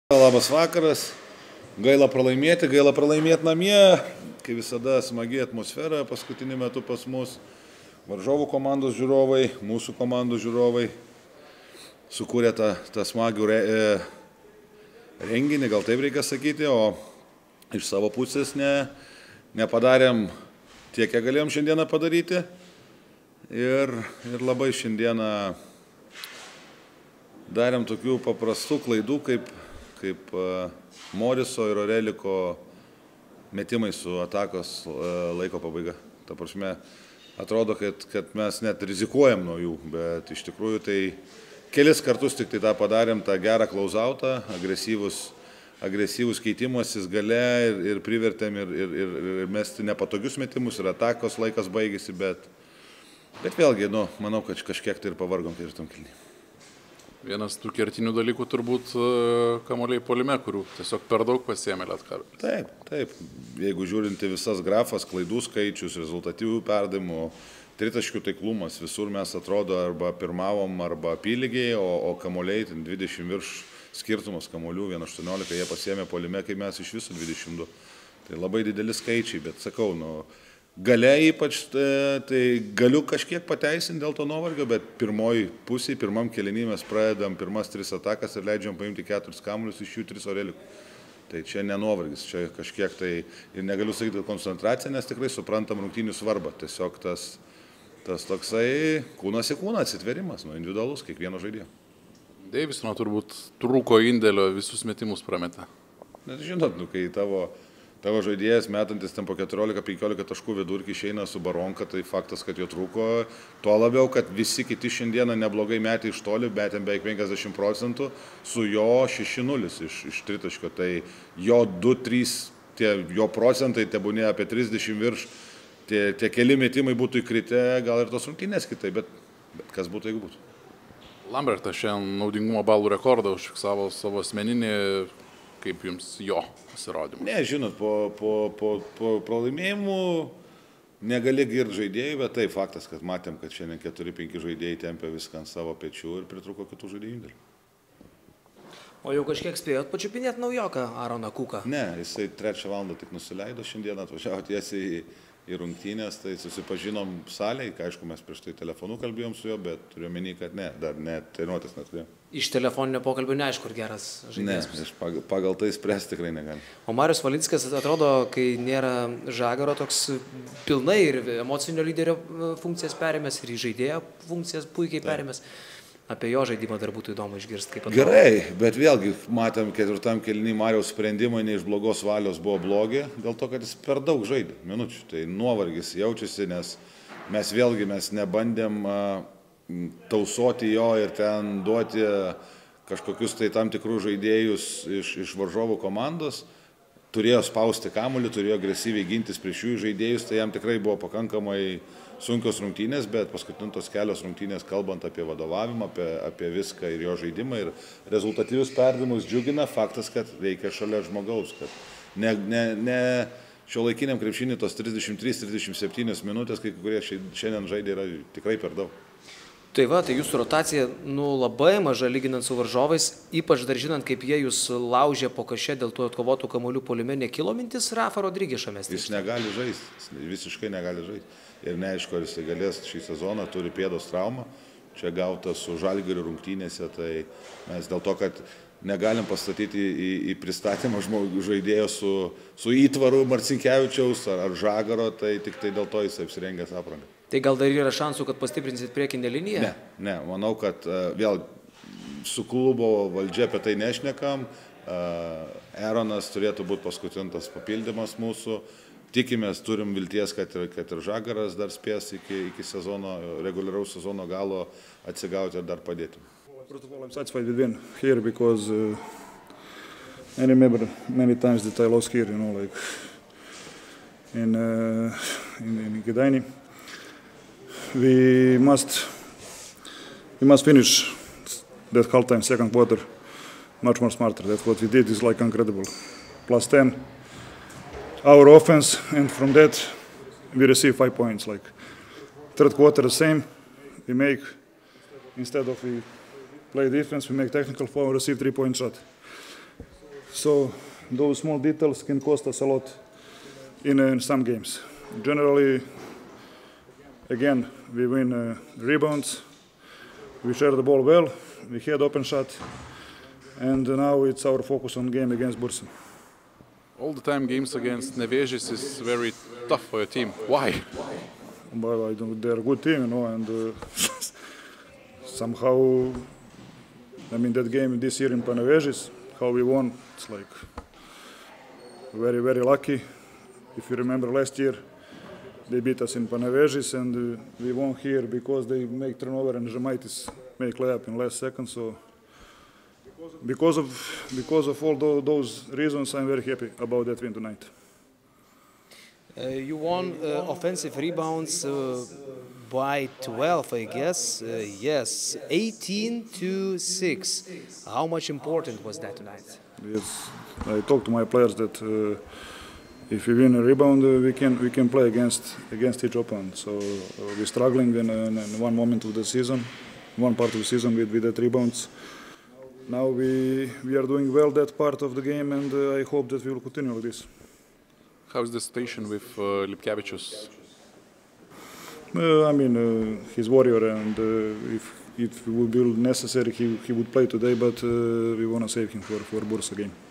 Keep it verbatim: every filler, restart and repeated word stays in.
Labas vakaras, gaila pralaimėti, gaila pralaimėti namie, kai visada smagi atmosfera paskutiniu metu pas mus, varžovų komandos žiūrovai, mūsų komandos žiūrovai sukūrė tą, tą smagių re, e, renginį, gal taip reikia sakyti, o iš savo pusės ne, nepadarėm tiek, kiek galėjom šiandieną padaryti ir, ir labai šiandieną darėm tokių paprastų klaidų, kaip kaip Moriso ir Oreliko metimai su atakos laiko pabaiga. Ta prasme, atrodo, kad, kad mes net rizikuojam nuo jų, bet iš tikrųjų tai kelis kartus tik tai tą padarėm, tą gerą klausautą, agresyvus, agresyvus keitimasis gale ir, ir privertėm ir, ir, ir, ir mesti nepatogius metimus ir atakos laikas baigėsi, bet, bet vėlgi, nu, manau, kad kažkiek tai ir pavargom ketvirtam kėlinyje. Vienas tų kertinių dalykų turbūt kamuoliai puolime, kurių tiesiog per daug pasiėmė Lietkabelis. Taip, taip. Jeigu žiūrinti visas grafas, klaidų skaičius, rezultatyvių perdavimų, tritaškių taiklumas, visur mes atrodo arba pirmavom, arba apylygiai, o, o kamuoliai dvidešimt virš skirtumas kamuolių, vienas aštuoniolika jie pasiėmė puolime, kai mes iš viso dvidešimt du. Tai labai dideli skaičiai, bet sakau, nu, gale ypač, tai galiu kažkiek pateisinti dėl to nuovargio, bet pirmoji pusė, pirmam kėliny mes pradedam pirmas tris atakas ir leidžiam paimti keturis kamuolius, iš jų tris Orelikų. Tai čia nenuovargis, čia kažkiek tai ir negaliu sakyti koncentracija, nes tikrai suprantam rungtynių svarbą. Tiesiog tas, tas toksai kūnas į kūną atsitverimas, nu, individualus kiekvieno žaidėjo. Deivisono turbūt trūko indėlio, visus metimus prametė. Net žinot, nu, kai tavo Tavo žaidėjas metantis ten po keturiolika penkiolika taškų vidurkį išeina su baronka, tai faktas, kad jo trūko. Tuo labiau, kad visi kiti šiandieną neblogai metė iš toli, metėm beveik penkiasdešimt procentų, su jo šeši nulis iš, iš tritaškio. Tai jo du trys, tie jo procentai, tebūnė apie trisdešimt virš, tie, tie keli metimai būtų įkritę, gal ir tos rungtynės kitai, bet, bet kas būtų, jeigu būtų. Lambertas šiandien naudingumo balų rekordą užfiksavo savo asmeninį. Kaip jums jo pasirodymą? Ne, žinot, po, po, po, po pralaimėjimų negali girti žaidėjų, bet tai faktas, kad matėm, kad šiandien keturi penki žaidėjai tempė viską ant savo pečių ir pritruko kitų žaidėjų indėlių. O jau kažkiek spėjot pačiupinėti naujoką Aroną Kuką? Ne, jisai trečią valandą tik nusileido šiandieną, atvažiavo tiesiai į, į rungtynės, tai susipažinom salėje, kai aišku mes prieš tai telefonu kalbėjom su juo, bet turiu omeny, kad ne, dar net treniruotės neturėjom. Iš telefoninio pokalbio neaišku, kur geras žaidėjas. Ne, aš pagal, pagal tai spręsti tikrai negaliu. O Marius Valinskas atrodo, kai nėra Žagaro, toks pilnai ir emocinio lyderio funkcijas perėmęs, ir į žaidėjo funkcijas puikiai perėmęs. Apie jo žaidimą dar būtų įdomu išgirsti, kaip atrodo. Gerai, bet vėlgi matėm ketvirtam kėliny Mariaus sprendimai ne iš blogos valios buvo blogi, dėl to, kad jis per daug žaidė minučių. Tai nuovargis jaučiasi, nes mes vėlgi mes nebandėm tausoti jo ir ten duoti kažkokius tai tam tikrus žaidėjus iš, iš varžovų komandos. Turėjo spausti kamuolį, turėjo agresyviai gintis prieš jų žaidėjus, tai jam tikrai buvo pakankamai sunkios rungtynės, bet paskutintos kelios rungtynės, kalbant apie vadovavimą, apie, apie viską ir jo žaidimą ir rezultatyvius perdavimus džiugina faktas, kad reikia šalia žmogaus, kad ne, ne, ne šiuolaikiniam krepšinį tos trisdešimt trys trisdešimt septynios minutės, kai kurie šiandien žaidė, yra tikrai per daug. Tai va, tai jūsų rotacija nu, labai maža lyginant su varžovais, ypač dar žinant, kaip jie jūs laužė po kažė dėl tų atkovotų kamuolių puolime, nekilo mintis Rafa Rodrigešą mesti? Jis negali žaisti, visiškai negali žaisti. Ir neaišku, ar jis galės šį sezoną, turi pėdos traumą, čia gauta su Žalgiriu rungtynėse, tai mes dėl to, kad negalim pastatyti į, į pristatymą žmogų žaidėjo su, su įtvaru Marcinkevičiaus ar, ar Žagaro, tai tik tai dėl to jis apsirengęs aprangą. Tai gal dar yra šansų, kad pastiprinsit priekinę liniją? Ne, ne, manau, kad uh, vėl su klubo valdžia apie tai nešnekam. Uh, Eronas turėtų būti paskutintas papildymas mūsų. Tikimės, turim vilties, kad ir, kad ir Žagaras dar spės iki, iki sezono, reguliaraus sezono galo atsigauti ir dar padėti. First of all, I'm satisfied with win here because uh, I remember many times that I lost here, you know, like in uh, in, in Gdańsk. We must we must finish that half-time second quarter much more smarter. That's what we did is like incredible. Plus ten, our offense, and from that we receive five points. Like third quarter the same. We make instead of we play defense, we make technical foul, receive three-point shot. So those small details can cost us a lot in, uh, in some games. Generally, again, we win uh, rebounds, we share the ball well, we had open shot, and now it's our focus on game against Bursa. All the time games against Nevėžis is very tough for your team. Why? Well, I don't, they're a good team, you know, and uh, somehow, I mean, that game this year in Panevėžys, how we won, it's like very, very lucky. If you remember last year, they beat us in Panevėžys, and uh, we won here because they make turnover and Žemaitis make layup in last second. So because of because of all tho- those reasons, I'm very happy about that win tonight. Uh, you won uh, offensive rebounds uh, by twelve, I guess. Uh, yes, eighteen to six. How much important was that tonight? Yes, I talked to my players that uh, if we win a rebound, uh, we can we can play against against each opponent. So uh, we're struggling in, uh, in one moment of the season, one part of the season with with that rebounds. Now we we are doing well that part of the game, and uh, I hope that we will continue like this. How's the situation with uh, Lipkevičius? Uh, I mean, uh, he's warrior, and uh, if it would be necessary, he he would play today. But uh, we want to save him for for Bursa game.